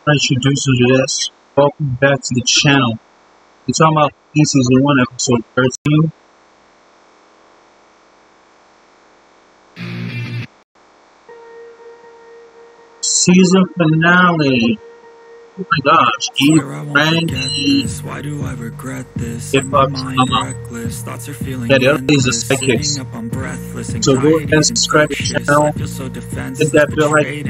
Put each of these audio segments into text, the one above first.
Introduce you to this. Welcome back to the channel. We're talking about season 1, episode 13. Season finale. Oh my gosh, Brandy. Why do I regret this? Yeah, the other things are sidekicks. So go ahead and subscribe to the channel. Hit that bell like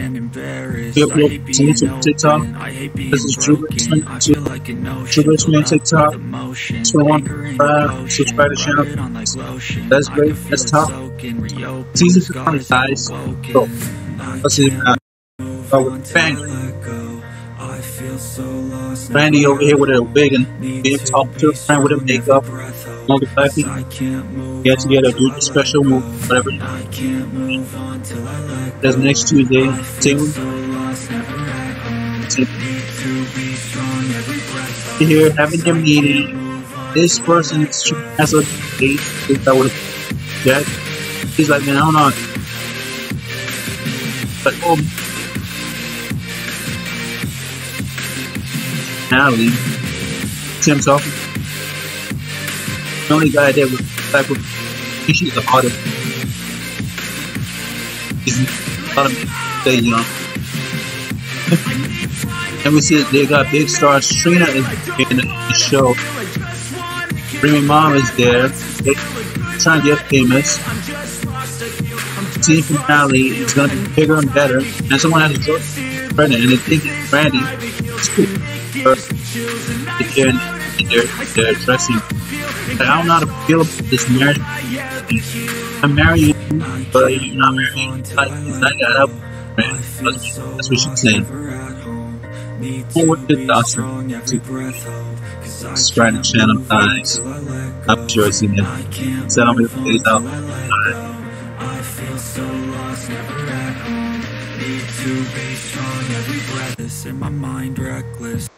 TikTok. This is True Richmond on TikTok. So subscribe to the channel. That's great. Let's talk. Season finale, guys. Go. Let's see. Bang. Brandy over here with a wig and being talked to a friend with a makeup. All the black people get together, do the special move, whatever. That's next Tuesday. Here having their meeting. This person has a date that would Jack. He's like, man, I don't know. But Natalie, Tim talking. The only guy there was like, she's the hardest. He's not a stay young. And we see they got big stars. Trina is in the show. Remy Mom is there. They're trying to get famous. Team finale is going to be bigger and better. And someone has a joke pregnant, and they think it's Brandy. It's cool. They're dressing. I don't know how to feel about this marriage. I'm married, but you're not married. I got up. That's what she's saying. What the thoughts subscribe to the channel, guys. I'm sure it's in there. Set on me the face out. Need to be strong, every breath is in my mind reckless.